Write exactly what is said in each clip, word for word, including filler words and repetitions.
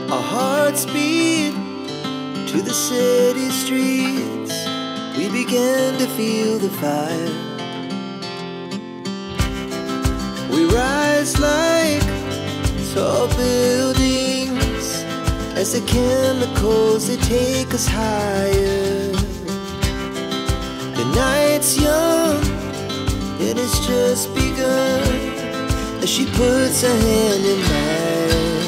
Our hearts beat to the city streets. We began to feel the fire. We rise like tall buildings as the chemicals, they take us higher. The night's young and it's just begun as she puts her hand in mine.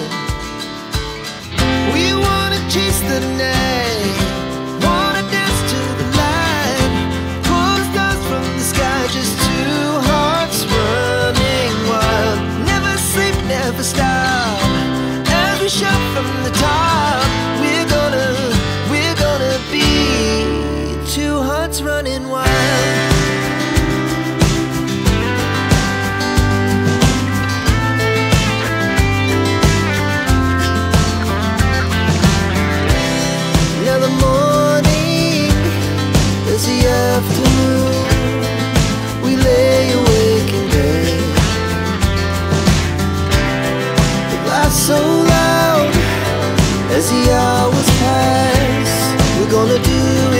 We wanna chase the night, wanna dance to the light, pull the stars from the sky, just two hearts running wild. Never sleep, never stop, as we shout from the top. We're gonna, we're gonna be two hearts running wild. Now the morning is the afternoon. We lay awake in bed. It laughs so loud as the hours pass. We're gonna do